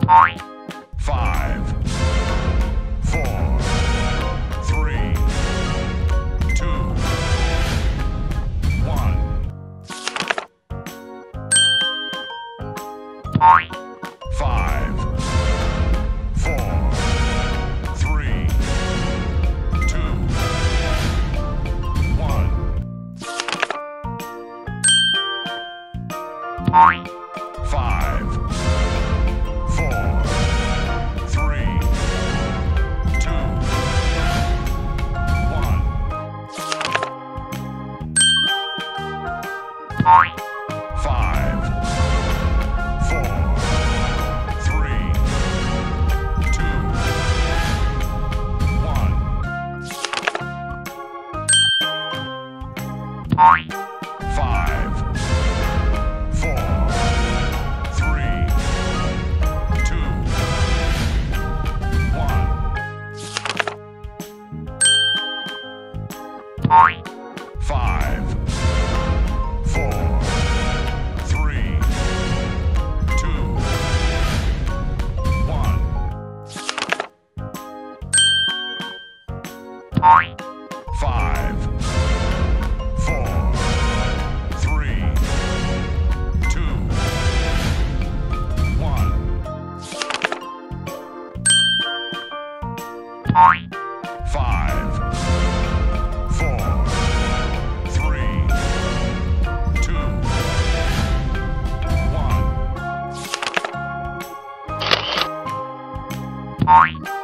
5, 4, 3, 2, 1. 5, 4, 3, 2, 1. 5, 4, 3, 2, 1. 5, 4, 3, 2, 1. 5, 4, 3, 2, 1. 5, 4, 3, 2, 1. 5, 4, 3, 2, 1. 5, 4, 3, 2, 1.